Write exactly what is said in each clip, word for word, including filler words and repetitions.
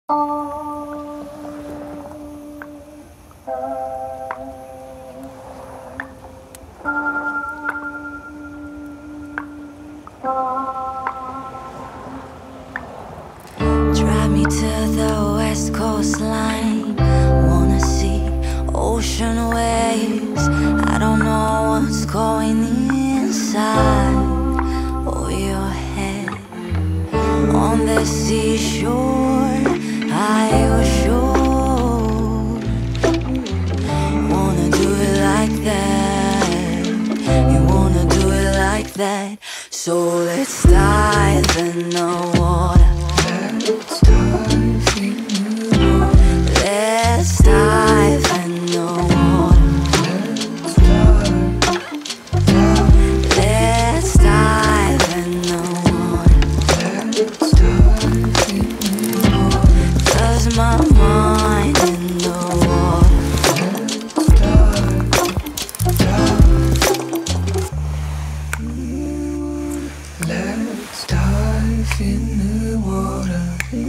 Drive me to the west coastline. Wanna see ocean waves. I don't know what's going inside of your head. On the seashore, I was sure. Wanna do it like that. You wanna do it like that. So let's dive in the water. Let's dive in the water. Let's dive in the water. Let's dive in the water. Let's dive in the water. 'Cause my mind in the water. Let's dive in the water.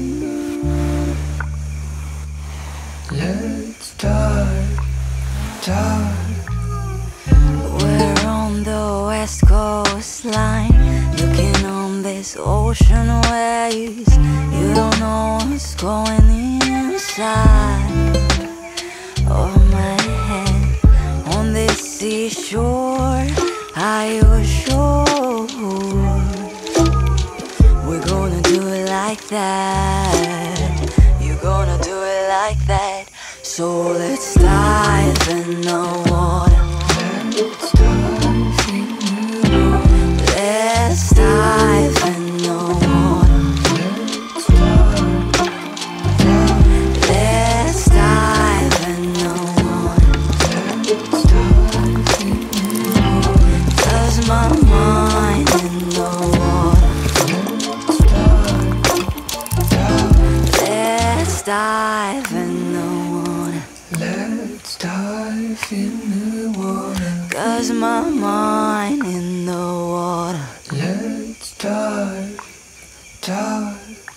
Let's dive, dive. We're on the west coastline, looking on these ocean waves. You don't know what's going inside of my head. On this seashore, I was sure we're gonna do it like that. You're gonna do it like that. So let's dive in the water. Let's dive in the water. Let's dive in the water. Let's dive in the water. 'Cause my mind in the water. Let's dive in the water. Let's dive in the water. 'Cause my mind in the water. Let's dive, dive.